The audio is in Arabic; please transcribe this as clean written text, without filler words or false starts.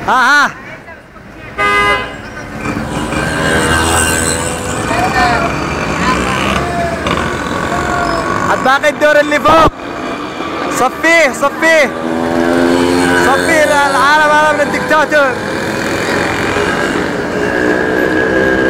ها. باقي الدور اللي فوق. صفيه صفيه صفيه، العالم هذا من الدكتاتور.